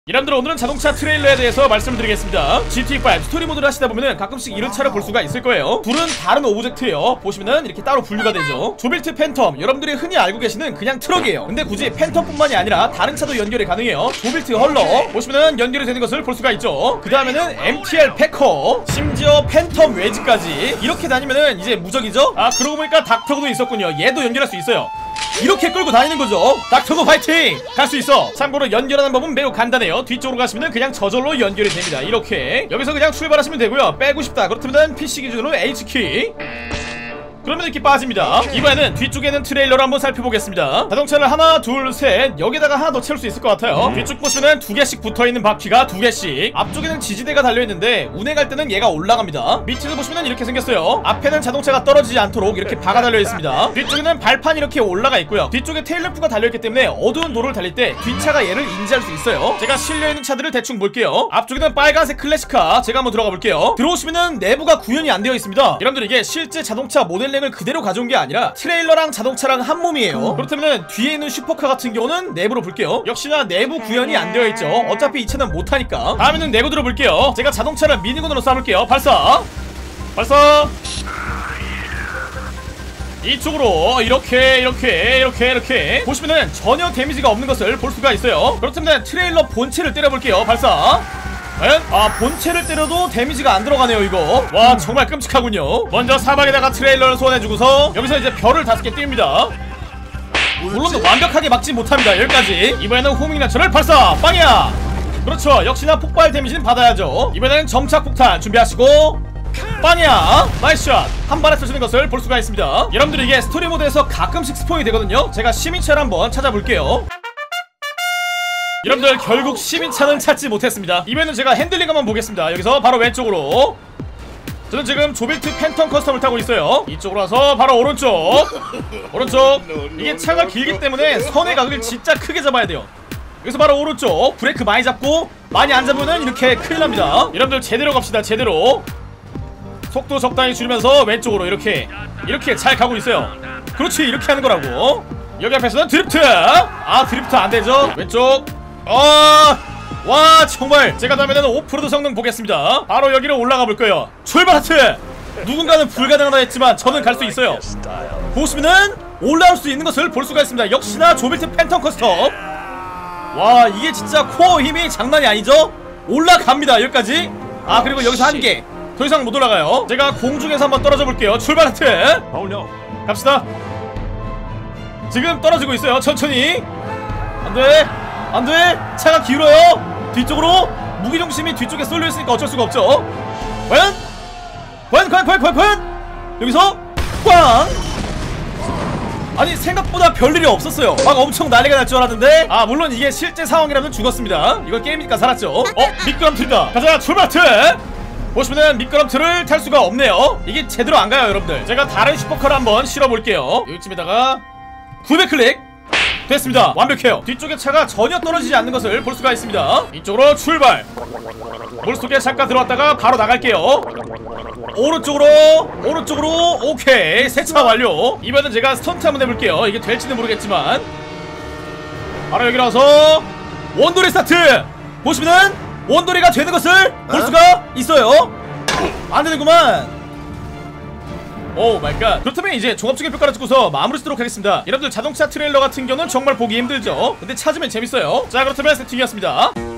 여러분들 오늘은 자동차 트레일러에 대해서 말씀을 드리겠습니다. GT5 스토리 모드를 하시다 보면은 가끔씩 이런 차를 볼 수가 있을 거예요. 둘은 다른 오브젝트예요. 보시면은 이렇게 따로 분류가 되죠. 조빌트 팬텀, 여러분들이 흔히 알고 계시는 그냥 트럭이에요. 근데 굳이 팬텀뿐만이 아니라 다른 차도 연결이 가능해요. 조빌트 헐러 보시면은 연결이 되는 것을 볼 수가 있죠. 그 다음에는 MTR 패커, 심지어 팬텀 웨지까지 이렇게 다니면은 이제 무적이죠. 아, 그러고 보니까 닥터고도 있었군요. 얘도 연결할 수 있어요. 이렇게 끌고 다니는 거죠. 닥터고 파이팅! 갈 수 있어. 참고로 연결하는 법은 매우 간단해요. 뒤쪽으로 가시면 그냥 저절로 연결이 됩니다. 이렇게 여기서 그냥 출발하시면 되고요. 빼고 싶다 그렇다면 PC 기준으로 H키, 그러면 이렇게 빠집니다. 이번에는 뒤쪽에 있는 트레일러를 한번 살펴보겠습니다. 자동차를 하나 둘 셋 여기다가 하나 더 채울 수 있을 것 같아요. 뒤쪽 보시면은 두 개씩 붙어있는 바퀴가 두 개씩, 앞쪽에는 지지대가 달려있는데 운행할 때는 얘가 올라갑니다. 밑에도 보시면은 이렇게 생겼어요. 앞에는 자동차가 떨어지지 않도록 이렇게 바가 달려있습니다. 뒤쪽에는 발판이 이렇게 올라가 있고요. 뒤쪽에 테일램프가 달려있기 때문에 어두운 도로를 달릴 때 뒷차가 얘를 인지할 수 있어요. 제가 실려있는 차들을 대충 볼게요. 앞쪽에는 빨간색 클래식카, 제가 한번 들어가 볼게요. 들어오시면은 내부가 구현이 안 되어 있습니다. 여러분들 이게 실제 자동차 모델 을 그대로 가져온 게 아니라 트레일러랑 자동차랑 한 몸이에요. 그렇다면 뒤에 있는 슈퍼카 같은 경우는 내부로 볼게요. 역시나 내부 구현이 안 되어 있죠. 어차피 이 차는 못하니까. 다음에는 내부 들어볼게요. 제가 자동차를 미니건으로 쏴볼게요. 발사 발사. 이쪽으로 이렇게 보시면은 전혀 데미지가 없는 것을 볼 수가 있어요. 그렇다면 트레일러 본체를 때려볼게요. 발사. 아, 본체를 때려도 데미지가 안 들어가네요. 이거 와 정말 끔찍하군요. 먼저 사방에다가 트레일러를 소환해주고서 여기서 이제 별을 5개 띄웁니다. 물론 완벽하게 막지 못합니다. 여기까지. 이번에는 호밍란처를 발사. 빵이야. 그렇죠. 역시나 폭발 데미지는 받아야죠. 이번에는 점착 폭탄 준비하시고 빵이야. 나이스 샷. 한 발에 쏘시는 것을 볼 수가 있습니다. 여러분들 이게 스토리 모드에서 가끔씩 스포이 되거든요. 제가 시민차를 한번 찾아볼게요. 여러분들 결국 시민차는 찾지 못했습니다. 이번에는 제가 핸들링 한번 보겠습니다. 여기서 바로 왼쪽으로. 저는 지금 조빌트 팬텀 커스텀을 타고 있어요. 이쪽으로 와서 바로 오른쪽. 이게 차가 길기 때문에 선의 각을 진짜 크게 잡아야 돼요. 여기서 바로 오른쪽. 브레이크 많이 잡고 많이 안 잡으면 이렇게 큰일 납니다. 여러분들 제대로 갑시다. 제대로 속도 적당히 줄이면서 왼쪽으로 이렇게 잘 가고 있어요. 그렇지, 이렇게 하는 거라고. 여기 앞에서는 드리프트. 아, 드리프트 안 되죠. 왼쪽. 와 정말 제가 다음에는 오프로드 성능 보겠습니다. 바로 여기로 올라가 볼 거예요. 출발 하트. 누군가는 불가능하다 했지만 저는 갈 수 있어요. 보시면은 올라올 수 있는 것을 볼 수가 있습니다. 역시나 조빌트 팬텀 커스텀. 와 이게 진짜 코어 힘이 장난이 아니죠. 올라갑니다. 여기까지. 아, 그리고 여기서 한 개 더 이상 못 올라가요. 제가 공중에서 한번 떨어져 볼게요. 출발 하트. 갑시다. 지금 떨어지고 있어요. 천천히. 안돼 안돼. 차가 길어요. 뒤쪽으로 무기중심이 뒤쪽에 쏠려있으니까 어쩔 수가 없죠. 과연 여기서 꽝. 아니 생각보다 별일이 없었어요. 막 엄청 난리가 날 줄 알았는데, 아 물론 이게 실제 상황이라면 죽었습니다. 이걸 게임이니까 살았죠. 미끄럼틀이다. 가자. 출발트. 보시면은 미끄럼틀을 탈 수가 없네요. 이게 제대로 안 가요. 여러분들 제가 다른 슈퍼카를 한번 실어볼게요. 여기쯤에다가 900클릭 됐습니다. 완벽해요. 뒤쪽에 차가 전혀 떨어지지 않는 것을 볼 수가 있습니다. 이쪽으로 출발. 물속에 잠깐 들어왔다가 바로 나갈게요. 오른쪽으로. 오케이, 세차 완료. 이번엔 제가 스턴트 한번 해볼게요. 이게 될지는 모르겠지만 바로 여기 나와서 원돌이 스타트. 보시면은 원돌이가 되는 것을 볼 수가 있어요. 안 되는구만. 오 마이 갓. 그렇다면 이제 종합적인 평가를 듣고서 마무리 짓도록 하겠습니다. 여러분들 자동차 트레일러 같은 경우는 정말 보기 힘들죠. 근데 찾으면 재밌어요. 자, 그렇다면 세팅이었습니다.